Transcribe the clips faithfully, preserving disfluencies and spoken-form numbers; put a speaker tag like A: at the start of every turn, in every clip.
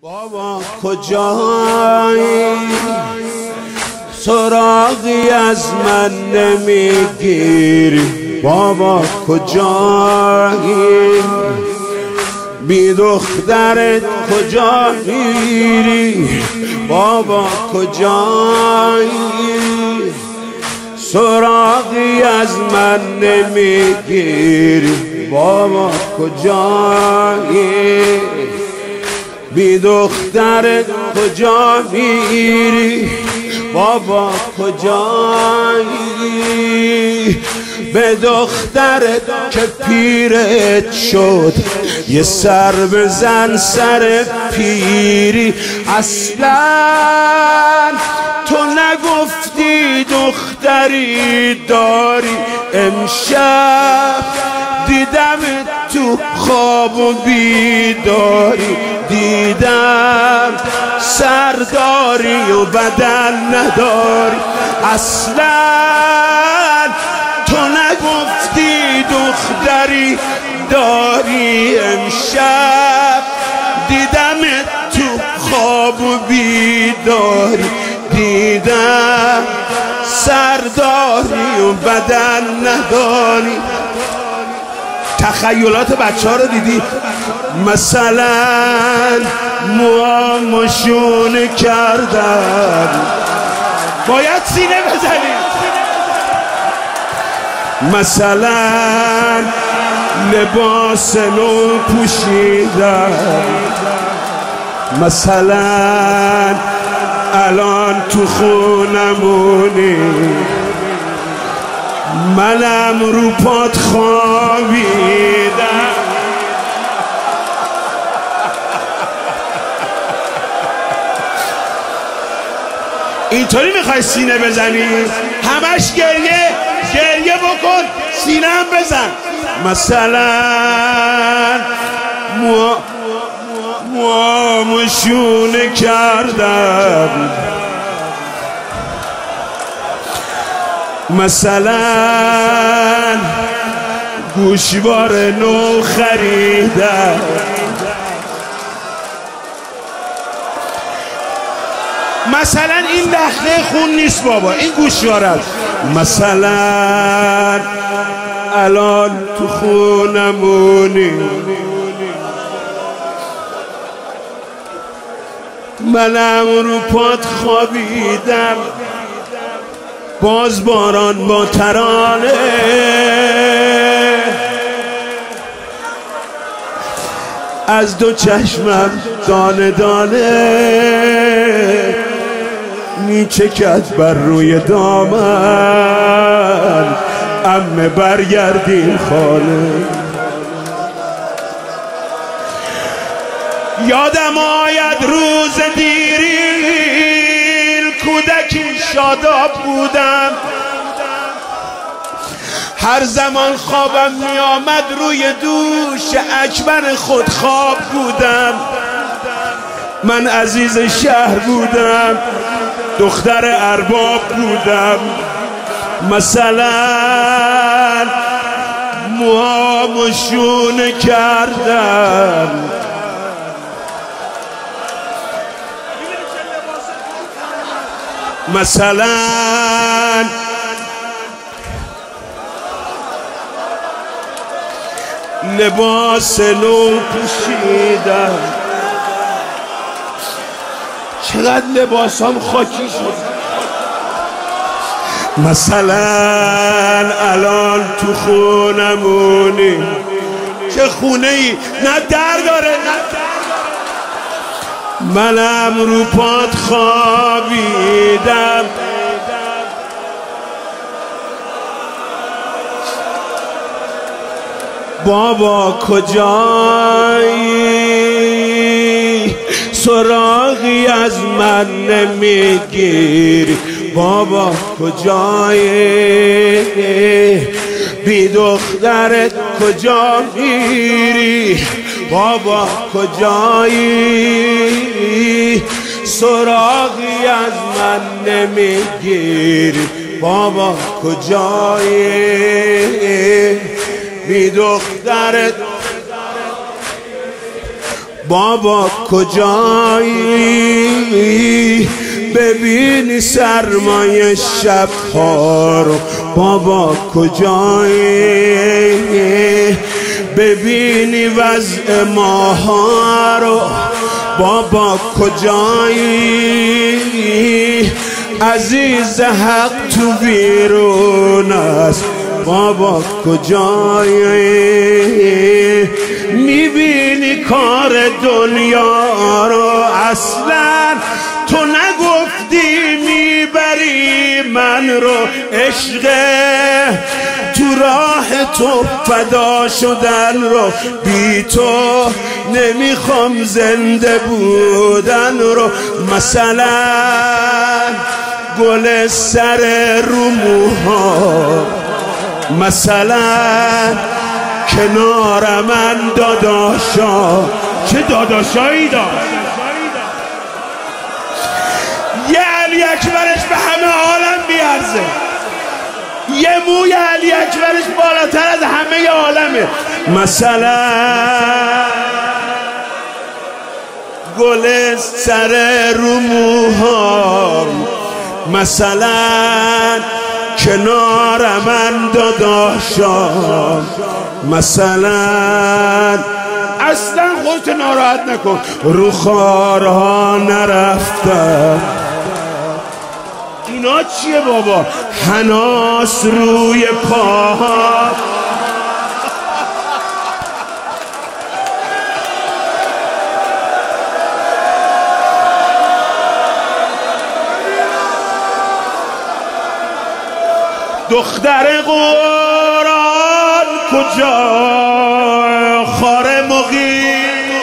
A: بابا کجایی؟ سراغی از من نمیگیری. بابا کجایی؟ بی دخترت کجا میری؟ بابا کجایی؟ سراغی از من نمیگیری. بابا کجایی؟ بی دخترت کجا میری؟ بابا کجایی؟ به دخترت که پیرت شد یه سر بزن سر پیری. اصلا تو نگفتی دختری داری. امشب دیدم تو خواب و بیداری. دیدم سرداری و بدن نداری. اصلا تو نگفتی دختری داری. امشب دیدم تو خواب و بیداری. دیدم سرداری و بدن نداری. تخیلات بچه ها رو دیدی؟ مثلا موامشون کردن. باید سینه بزنی. مثلا لباس نو پوشیدن. مثلا الان تو خونمونی. منم رو پات خوابیدم. اینطوری میخوای سینه بزنی؟ همش گریه گریه بکن، سینه هم بزن. مثلا مو موامشونه کردم. مثلا گوشوار نو خریدم. مثلا این دخله خون نیست بابا، این گوشوار است. مثلا الان تو خونمونی. منم رو پات خوابیدم. باز باران با ترانه از دو چشمم دانه دانه میچکد بر روی دامن. عمه برگردیم خانه. یادم آید روز دیرین کودکی شاداب بودم. هر زمان خوابم می آمد روی دوش اکبر خود خواب بودم. من عزیز شهر بودم، دختر ارباب بودم. مثلا موامشون کردم. مثلا لباس نو پوشیدم. چقدر لباسام خاکی شد. مثلا الان تو خونمونی. چه خونه ای؟ نه در داره نه. منم رو پات خوابیدم. بابا کجایی؟ سراغی از من نمیگیری. بابا کجایی؟ بی دخترت کجا میری؟ بابا کجایی؟ سراغی از من نمیگیری. بابا کجایی؟ بی دخترت بابا کجایی ببینی سرمایه شبها رو بابا کجایی ببینی وضع ماها رو بابا کجایی عزیز حق تو بیرون است بابا کجایی میبینی کار دنیا رو اصلا تو نگفتی میبری من رو عشق تو راه تو فدا شدن رو بی تو نمیخوام زنده بودن رو مثلا گل سر رو موها مثلا کنار من داداشا چه داداشایی داشت یه علی اکبرش به همه عالم بیارزه یه موی علی اکبرش بالاتر از همه عالمه مثلا گل سر رو موهام مثلا کنار من داداشام مثلا اصلا خودت ناراحت نکن رو خارها نرفتم اینا چیه بابا هناس روی پاها دختر قرآن کجا خار مقیم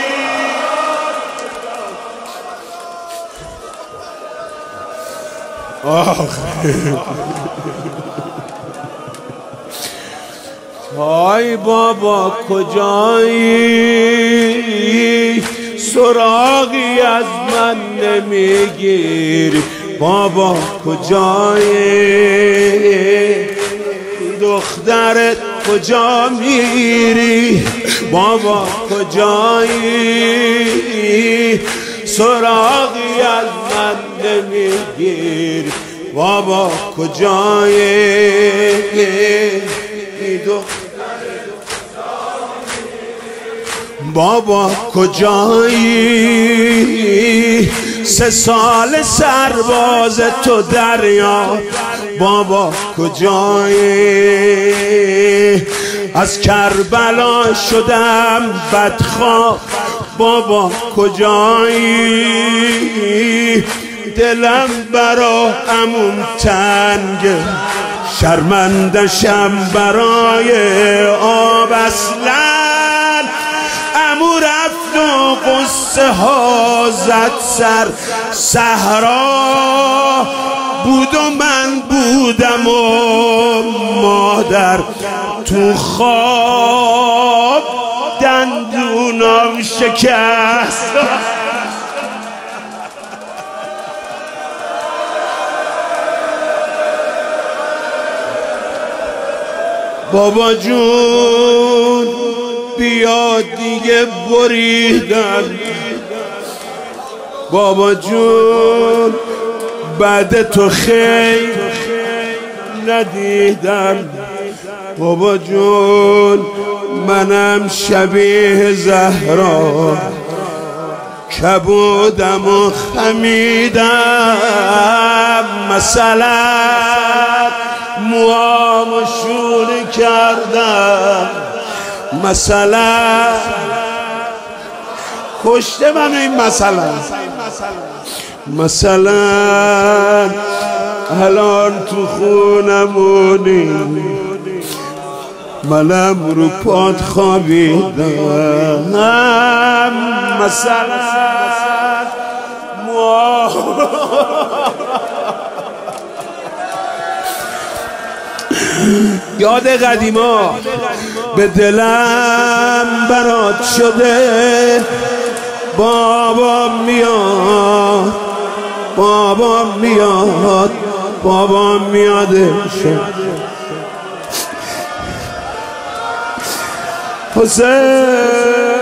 A: آی بابا کجایی سراغی از من نمیگیری بابا کجایی دخترت کجا میری بابا کجایی سراغی از من نمیگیری بابا کجایی بابا کجایی سه سال سرباز تو دریا بابا کجایی از کربلا شدم بدخواه بابا کجایی دلم برا عموم تنگه شرمندشم برای آب اصلا عمو رفت و قصه ها زد سر صحرا بود و من بودم و مادر تو خواب دندونم شکست بابا جون بیا دیگه بریدن بابا جون بعد تو خیر ندیدم بابا جون منم شبیه زهرا کبودم و خمیدم مثلا موامو شونه کردم مثلا کشته منو این مثلا مثلا الان تو خونمونی منم رو پات خوابیدم مثلا یاد قدیما به دلم برات شده بابا میاد بابا میاد بابا میادش حسین